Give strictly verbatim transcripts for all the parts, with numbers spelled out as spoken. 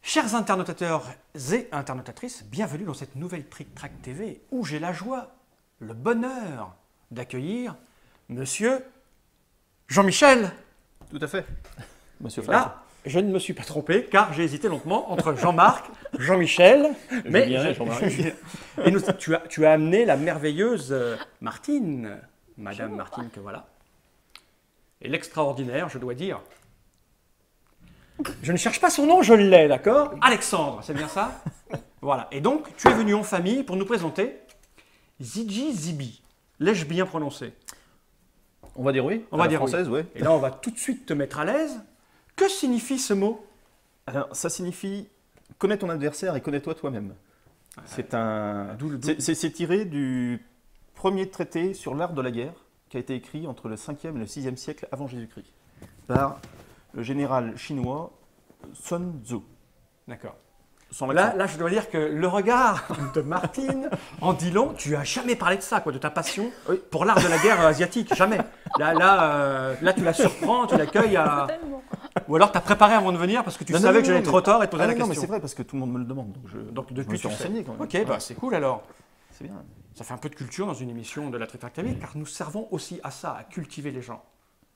Chers internautateurs et internautatrices, bienvenue dans cette nouvelle Trick Track T V où j'ai la joie, le bonheur d'accueillir Monsieur Jean-Michel. Tout à fait, Monsieur Faz. Là, je ne me suis pas trompé car j'ai hésité longuement entre Jean-Marc, Jean-Michel, mais Julien et Jean-Marie. et nous, tu, as, tu as amené la merveilleuse euh, Martine, Madame Bonjour. Martine que voilà, et l'extraordinaire, je dois dire. Je ne cherche pas son nom, je l'ai, d'accord? Alexandre, c'est bien ça? Voilà. Et donc, tu es venu en famille pour nous présenter Ziggy Zibi. L'ai-je bien prononcé? On va dire oui. On à va la dire française, oui. Et là, on va tout de suite te mettre à l'aise. Que signifie ce mot? Alors, ça signifie connais ton adversaire et connais-toi toi-même. C'est un. D'où le- C'est- C'est c'est tiré du premier traité sur l'art de la guerre qui a été écrit entre le cinquième et le sixième siècle avant Jésus-Christ par le général chinois Sun Tzu. D'accord. Sans Là, l'accent. là, je dois dire que le regard de Martine en dit long. Tu as jamais parlé de ça, quoi, de ta passion Oui. pour l'art de la guerre asiatique. Jamais. Là, là, euh, là tu la surprends, tu l'accueilles à... Tellement. Ou alors tu as préparé avant de venir parce que tu Non, non, savais non, que j'allais non, trop mais- tard et te poser Ah la non, non, mais question. c'est vrai parce que tout le monde me le demande. Donc, je, Donc je depuis me suis tu sais. renseigné quand même. Ok, bah, c'est cool alors. C'est bien. Ça fait un peu de culture dans une émission de la Trick Track T V car nous servons aussi à ça, à cultiver les gens.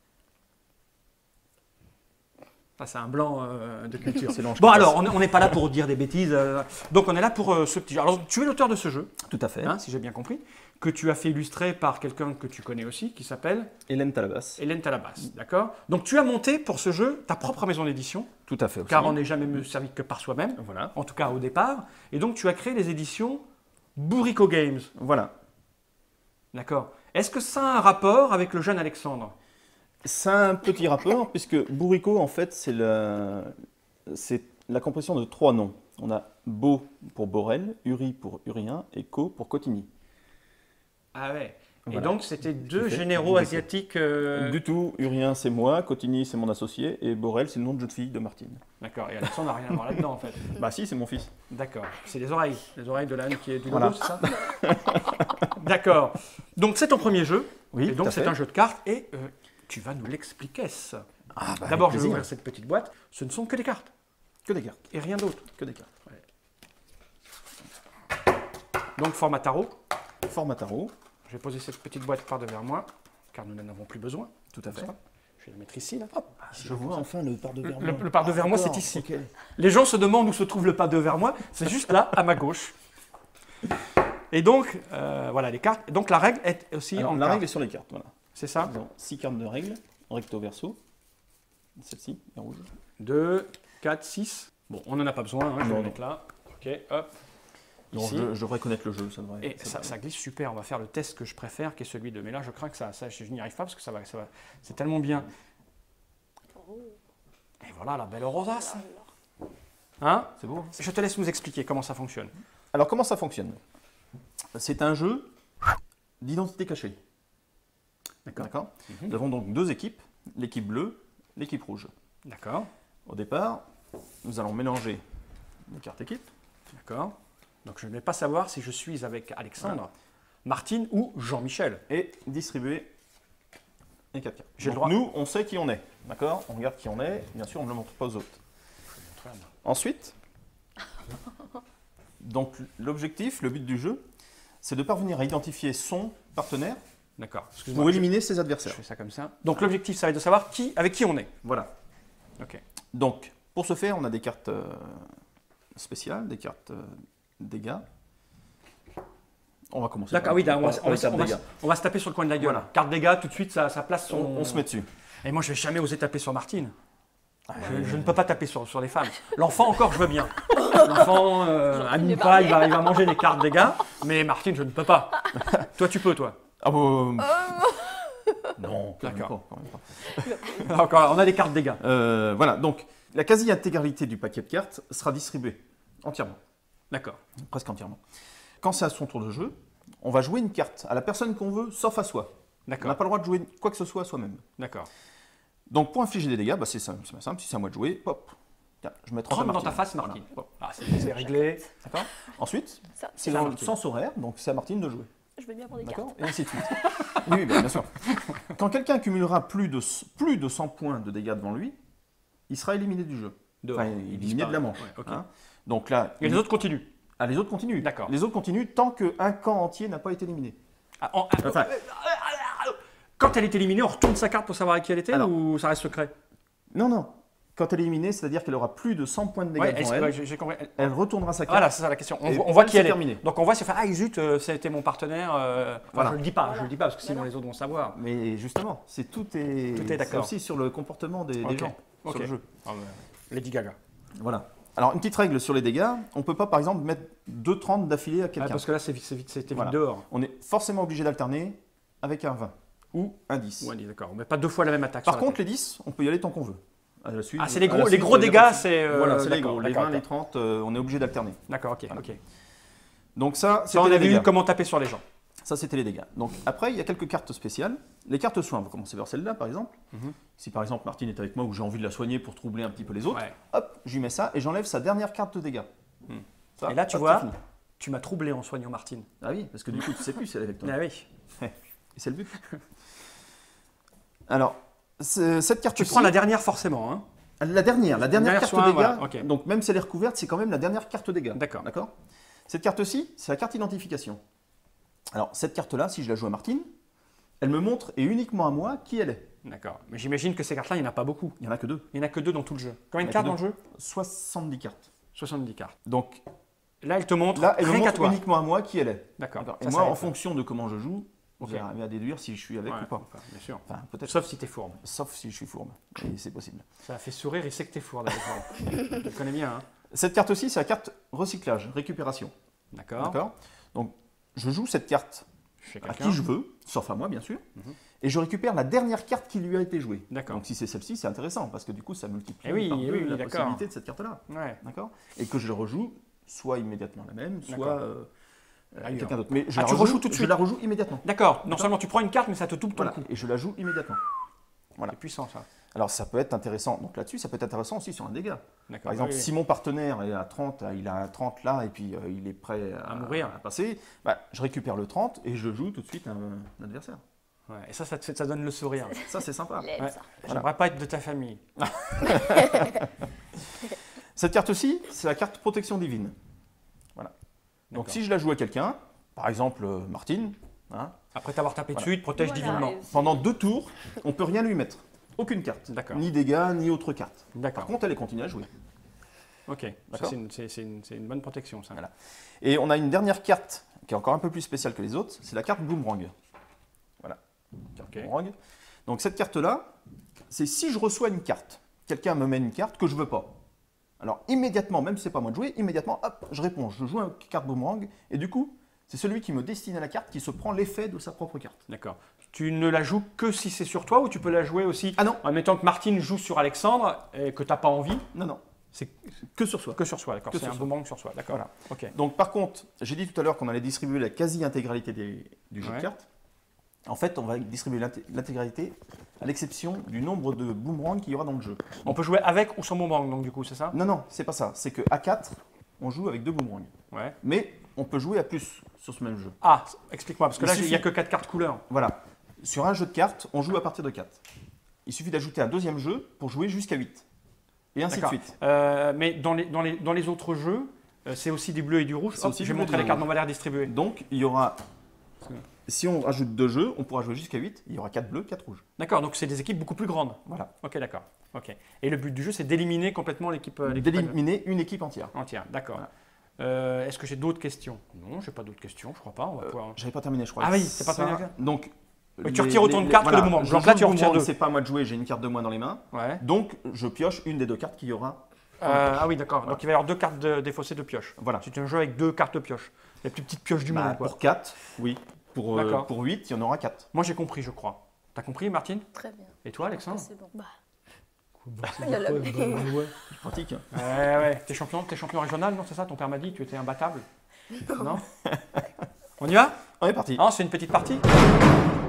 Ça, c'est un blanc euh, de culture. C'est l'ange Bon qui alors, passe. on n'est pas là pour dire des bêtises. euh, donc on est là pour euh, ce petit jeu. Alors tu es l'auteur de ce jeu, Tout à fait. hein, si j'ai bien compris, que tu as fait illustrer par quelqu'un que tu connais aussi, qui s'appelle Hélène Talabas. Hélène Talabas. D'accord? Donc tu as monté pour ce jeu ta propre maison d'édition, Tout à fait. Aussi. car on n'est jamais mieux servi que par soi-même, Voilà. en tout cas au départ. Et donc tu as créé les éditions Bourrico Games. Voilà. D'accord. Est-ce que ça a un rapport avec le jeune Alexandre? C'est un petit rapport, puisque Bourrico, en fait, c'est la, c'est la compression de trois noms. On a Beau pour Borel, Uri pour Urien et Co pour Cotigny. Ah ouais. Et Voilà. donc c'était deux fait généraux Bourrico. asiatiques. euh, Du tout, Urien c'est moi, Cotigny c'est mon associé, et Borel c'est le nom de jeune fille de Martine. D'accord. Et Alexandre n'a rien à voir là-dedans en fait. Bah si, c'est mon fils. D'accord. C'est les oreilles. Les oreilles de l'âne qui est du logo, Voilà. c'est ça? D'accord. Donc c'est ton premier jeu. Oui, Et tout donc à c'est fait. un jeu de cartes et euh, tu vas nous l'expliquer. ça. Ah, bah, D'abord, avec je vais plaisir. ouvrir cette petite boîte. Ce ne sont que des cartes Que des cartes, et rien d'autre. que des cartes. Donc format tarot. Format tarot, Je vais poser cette petite boîte par devers moi, car nous n'en avons plus besoin. tout à fait. Je vais la mettre ici, là. Hop. Ici, Je là, vois comme ça. enfin le par devers Le, moi. le par devers moi, c'est D'accord, ici. ok. Les gens se demandent où se trouve le pas devers moi. C'est juste là, à ma gauche. Et donc, euh, voilà les cartes. Donc la règle est aussi Alors, en la cartes. règle est sur les cartes, voilà. C'est ça? Nous avons six cartes de règles, recto verso. Celle-ci est rouge. deux, quatre, six. Bon, on n'en a pas besoin, hein, je vais Non, le non. mettre là. Ok, hop. Donc Ici. je, je devrais connaître le jeu, ça devrait. Et ça, devrait- ça glisse super. On va faire le test que je préfère, qui est celui de. Mais là, je crains que ça, ça je n'y arrive pas parce que ça va, ça va. C'est tellement bien. Oh, Et voilà la belle rosace. là, là. Hein? C'est beau. Je te laisse nous expliquer comment ça fonctionne. Alors comment ça fonctionne? C'est un jeu d'identité cachée. D'accord. D'accord. Mhm. Nous avons donc deux équipes, l'équipe bleue, l'équipe rouge. D'accord. Au départ, nous allons mélanger les cartes équipes. D'accord. Donc je ne vais pas savoir si je suis avec Alexandre, Martine ou Jean-Michel. Et distribuer les quatre cartes. J'ai le Donc, droit. Nous, on sait qui on est. D'accord. On regarde qui on est. Bien sûr, on ne le montre pas aux autres. Ensuite, donc l'objectif, le but du jeu, c'est de parvenir à identifier son partenaire D'accord. Excuse-moi. pour je- éliminer ses Je adversaires. fais ça comme ça. Donc l'objectif, ça va être de savoir qui, avec qui on est. Voilà. Ok. Donc, pour ce faire, on a des cartes euh, spéciales, des cartes euh, dégâts. On va commencer. D'accord. par- Oui, on va, par- on, par va, les cartes on va- dégâts. on va se taper sur le coin de la gueule. Voilà. Carte dégâts, tout de suite, ça, ça place son. On, on se met dessus. Et moi, je vais jamais oser taper sur Martine. Je, je ne peux pas taper sur, sur les femmes. L'enfant, encore, je veux bien. L'enfant, euh, à Il est mi-pas, marié. il va, il va manger des cartes dégâts. Mais Martine, je ne peux pas. Toi, tu peux, toi. Ah bon Euh, Non, quand même D'accord. pas, quand même pas. Encore, on a des cartes dégâts. Euh, voilà, donc la quasi-intégralité du paquet de cartes sera distribuée entièrement, D'accord. presque entièrement. Quand c'est à son tour de jeu, on va jouer une carte à la personne qu'on veut, sauf à soi. On n'a D'accord. pas le droit de jouer quoi que ce soit à soi-même. D'accord. Donc pour infliger des dégâts, bah, c'est simple, c'est simple, si c'est à moi de jouer, hop, tiens, je mets trente à Trempe dans Martine. ta face, Martine. Bon. Ah, c'est c'est réglé. D'accord. Ensuite, ça, c'est à dans le Martine. sens horaire, donc c'est à Martine de jouer. je vais bien prendre des cartes. D'accord. Et ainsi de suite. Oui, oui, bien, bien sûr. Quand quelqu'un accumulera plus de, plus de cent points de dégâts devant lui, il sera éliminé du jeu. Dehors. Enfin, éliminé disparaît. de la manche. Ouais, ok. hein. Donc là, Et les autres continuent. ah, les autres continuent. D'accord. Les autres continuent tant qu'un camp entier n'a pas été éliminé. Ah, en- Enfin- Quand elle est éliminée, on retourne sa carte pour savoir avec qui elle était Alors. ou ça reste secret? Non, non. Quand elle est éliminée, c'est-à-dire qu'elle aura plus de cent points de dégâts Ouais, devant est-ce- elle. ouais, j'ai j'ai compris. Elle retournera sa carte. Voilà, c'est ça la question. On, Et voit- on voit elle, qui c'est elle est. terminé. Donc on voit si on fait ah zut, euh, c'était mon partenaire. euh, enfin, Voilà. Je le dis pas, je Voilà. le dis pas parce que sinon Voilà. les autres vont savoir. Mais justement, c'est tout est, Tout est c'est d'accord. aussi sur le comportement des, des Ok. gens Ok. sur le jeu. Ah, bah, Lady Gaga. Voilà. Alors, une petite règle sur les dégâts, on ne peut pas par exemple mettre deux trente d'affilée à Ah, quelqu'un. parce que là c'est vite, c'est vite, c'était vite Voilà. dehors. On est forcément obligé d'alterner avec un vingt ou un dix. Ouais, d'accord. On met pas deux fois la même attaque. Par sur la contre, tête. les dix, on peut y aller tant qu'on veut. À la suite, ah c'est les à la gros, les suite, gros il y a dégâts, pas de- c'est. euh, Voilà, c'est les d'accord, gros. Les d'accord, vingt, les trente, euh, on est obligé d'alterner. D'accord, ok, Voilà. ok. Donc ça, Ça, c'était on les avait dégâts. vu comment taper sur les gens. Ça, c'était les dégâts. Donc après, il y a quelques cartes spéciales. Les cartes soins, on va commencer par celle-là, par exemple. Mhm. Si par exemple Martine est avec moi ou j'ai envie de la soigner pour troubler un petit peu les autres, Ouais. hop, je lui mets ça et j'enlève sa dernière carte de dégâts. Hmm. Ça, Et là, tu hop, vois, c'est fini. tu m'as troublé en soignant Martine. Ah oui, parce que du coup, tu sais plus si elle est avec toi. Ah oui. Et c'est le but. Alors, c'est- cette carte Tu prends la dernière forcément, hein. La dernière, la dernière Dernière carte soin, dégâts. voilà, ok. Donc même si elle est recouverte, c'est quand même la dernière carte dégâts. D'accord. D'accord. Cette carte-ci, c'est la carte identification. Alors cette carte-là, si je la joue à Martine, elle me montre et uniquement à moi qui elle est. D'accord. Mais j'imagine que ces cartes-là, il n'y en a pas beaucoup. Il n'y en a que deux. Il n'y en a que deux dans tout le jeu. Combien de Il y en a cartes que dans le jeu? soixante-dix cartes. soixante-dix cartes. Donc Là, elle te montre là, elle me rien qu'à montre toi. uniquement à moi qui elle est. D'accord. D'accord. Et Ça, moi, ça en aide. fonction de comment je joue, vous Ok. allez arriver à déduire si je suis avec Ouais, ou pas. enfin, bien sûr. Enfin, peut-être. Sauf si t'es fourbe. Sauf si je suis fourbe. Et c'est possible. Ça a fait sourire, il sait que t'es fourbe. D'accord. Je le connais bien, hein. Cette carte aussi, c'est la carte recyclage, récupération. D'accord. D'accord. Donc je joue cette carte Chez à quelqu'un. qui je veux, sauf à moi bien sûr, Mhm. et je récupère la dernière carte qui lui a été jouée. D'accord. Donc si c'est celle-ci, c'est intéressant parce que du coup ça multiplie Eh oui, par eh deux oui, la d'accord. possibilité de cette carte-là. Ouais. D'accord. Et que je le rejoue soit immédiatement la même, soit D'accord. euh, euh, Ailleurs. quelqu'un d'autre. Mais je Ah, la tu rejoue, rejoues tout de Je suite. la rejoue immédiatement. D'accord. Non D'accord. seulement tu prends une carte, mais ça te double ton Voilà. coup. Et je la joue immédiatement. Voilà. C'est puissant, ça. Alors ça peut être intéressant. Donc là-dessus, ça peut être intéressant aussi sur un dégât. D'accord. Par exemple, Oui, oui. si mon partenaire est à trente, il a un trente là, et puis euh, il est prêt à, À mourir. à passer, bah, je récupère le trente et je joue tout de suite un, un adversaire. Ouais. Et ça, ça, te fait, ça donne le sourire. Ça, c'est sympa. Elle aime Ouais. ça. J'aimerais pas être de ta famille. Cette carte-ci, c'est la carte protection divine. Voilà. Donc D'accord. si je la joue à quelqu'un, par exemple euh, Martine, hein, Après t'avoir tapé Voilà. dessus, il te protège Voilà. divinement. Et- pendant deux tours, on ne peut rien lui mettre. Aucune carte. D'accord. Ni dégâts, ni autre carte. Par D'accord. contre, elle continue à jouer. Ok. Ça, D'accord. c'est une, c'est- c'est une- c'est une bonne protection, ça. Voilà. Et on a une dernière carte qui est encore un peu plus spéciale que les autres, c'est la carte boomerang. Voilà. Carte Ok. boomerang. Donc cette carte-là, c'est si je reçois une carte, quelqu'un me met une carte que je veux pas. Alors immédiatement, même si c'est pas moi de jouer, immédiatement, hop, je réponds, je joue une carte boomerang, et du coup, c'est celui qui me destine à la carte qui se prend l'effet de sa propre carte. D'accord. Tu ne la joues que si c'est sur toi ou tu peux la jouer aussi Ah non, en mettant que Martine joue sur Alexandre et que tu n'as pas envie? non, non, C'est que sur soi. que sur soi, d'accord. Que C'est sur un soi. boomerang sur soi, d'accord. Voilà. Ok. Donc par contre, j'ai dit tout à l'heure qu'on allait distribuer la quasi-intégralité des- du jeu Ouais. de cartes. En fait, on va distribuer l'inté- l'intégralité à l'exception du nombre de boomerangs qu'il y aura dans le jeu. On peut jouer avec ou sans boomerang, donc du coup, c'est ça? Non, non, c'est pas ça. C'est qu'à quatre, on joue avec deux boomerangs. Ouais. Mais on peut jouer à plus sur ce même jeu. Ah, explique-moi, parce que Il là, il n'y a suffit- que quatre cartes couleurs. Voilà. Sur un jeu de cartes, on joue à partir de quatre. Il suffit d'ajouter un deuxième jeu pour jouer jusqu'à huit. Et ainsi de D'accord. suite. Euh, mais dans les, dans, les, dans les autres jeux, euh, c'est aussi du bleu et du rouge. C'est Hop, aussi je du vais bleu et montrer du les cartes, rouge. on va les redistribuer. Donc, il y aura. Si on rajoute deux jeux, on pourra jouer jusqu'à huit. Il y aura quatre bleus, quatre rouges. D'accord, donc c'est des équipes beaucoup plus grandes. Voilà. Ok, d'accord. Ok. Et le but du jeu, c'est d'éliminer complètement l'équipe euh, l'équipe D'éliminer une équipe entière. entière. D'accord. Voilà. Euh, Est-ce que j'ai d'autres questions? Non, j'ai pas d'autres questions, je crois pas. On va Euh, pouvoir... J'avais pas terminé, je crois. Ah oui, c'est pas Ça, terminé. Donc. Mais tu retires autant de cartes que le boomerang. je Donc là, joue tu le retires boomerang, deux. C'est pas à moi de jouer, j'ai une carte de moins dans les mains. Ouais. Donc, je pioche une des deux cartes qu'il y aura. Euh, ah oui, d'accord. Donc il va y avoir deux cartes de, défaussées de pioche. Voilà. C'est un jeu avec deux cartes de pioche. Les plus petites pioches du Bah, monde, quoi. pour quatre, oui. Pour, euh, D'accord. pour huit, il y en aura quatre. Moi, j'ai compris, je crois. T'as compris, Martine? Très bien. Et toi, Alexandre? C'est bon. Bah, Il a la- C'est pratique. Ouais, ouais. T'es champion, t'es champion régional, non? C'est ça? Ton père m'a dit, tu étais imbattable. Non? On y va? On est parti. Ah, c'est une petite partie.